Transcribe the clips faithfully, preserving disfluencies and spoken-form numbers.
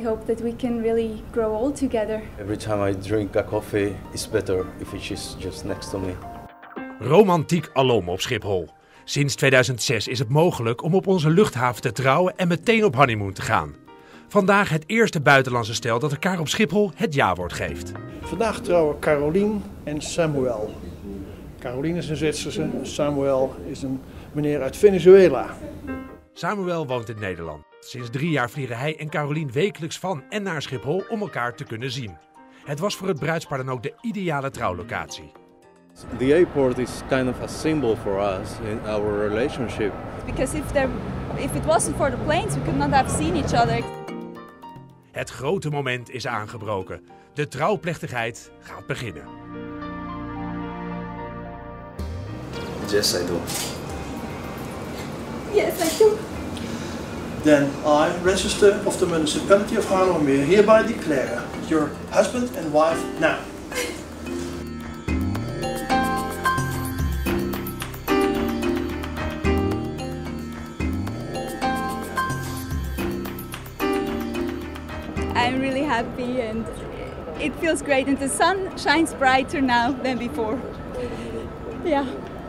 hope that we can really grow old together. Every time I drink a coffee, it's better if she's just next to me. Romantiek alom op Schiphol. Sinds tweeduizend zes is het mogelijk om op onze luchthaven te trouwen en meteen op honeymoon te gaan. Vandaag het eerste buitenlandse stel dat elkaar op Schiphol het ja-woord geeft. Vandaag trouwen Caroline en Samuel. Caroline is een Zwitserse, Samuel is een meneer uit Venezuela. Samuel woont in Nederland. Sinds drie jaar vliegen hij en Caroline wekelijks van en naar Schiphol om elkaar te kunnen zien. Het was voor het bruidspaar dan ook de ideale trouwlocatie. The airport is kind of a symbol for us in our relationship. Because if there, if it wasn't for the planes, we could not have seen each other. Het grote moment is aangebroken. De trouwplechtigheid gaat beginnen. Yes, I do. Yes, I do. Then I, Register of the Municipality of Haarlemmermeer, hereby declare your husband and wife now. I'm really happy and it feels great and the sun shines brighter now than before. Ja.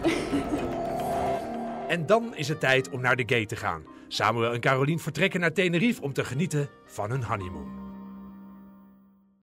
En dan is het tijd om naar de gate te gaan. Samuel en Caroline vertrekken naar Tenerife om te genieten van hun honeymoon.